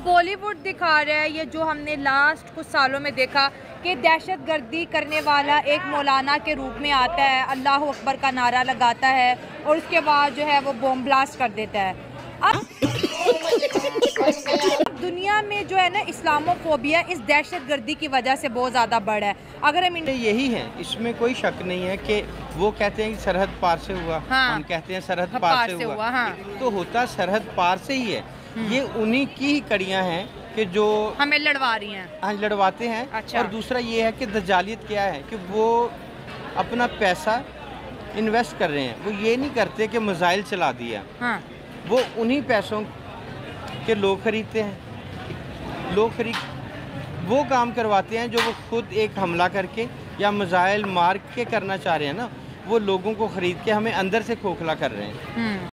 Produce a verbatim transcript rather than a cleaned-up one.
बॉलीवुड दिखा रहा है ये जो हमने लास्ट कुछ सालों में देखा कि दहशत गर्दी करने वाला एक मौलाना के रूप में आता है, अल्लाह अकबर का नारा लगाता है और उसके बाद जो है वो बॉम्ब ब्लास्ट कर देता है। अब दुनिया में जो है ना इस्लामोफोबिया इस दहशत गर्दी की वजह से बहुत ज़्यादा बढ़ा है। अगर हम यही है, इसमें कोई शक नहीं है कि वो कहते हैं कि सरहद पार से हुआ, हाँ, हम कहते हैं सरहद पार, पार से से हुआ, हुआ हाँ। तो होता सरहद पार से ही है। ये उन्हीं की ही कड़ियाँ हैं कि जो हमें लड़वा रही हैं, हाँ लड़वाते हैं। अच्छा। और दूसरा ये है कि दजालियत क्या है कि वो अपना पैसा इन्वेस्ट कर रहे हैं, वो ये नहीं करते कि मिसाइल चला दिया, हाँ। वो उन्हीं पैसों के लोग खरीदते हैं, लोग खरीद वो काम करवाते हैं जो वो खुद एक हमला करके या मिसाइल मार के करना चाह रहे हैं ना, वो लोगों को ख़रीद के हमें अंदर से खोखला कर रहे हैं।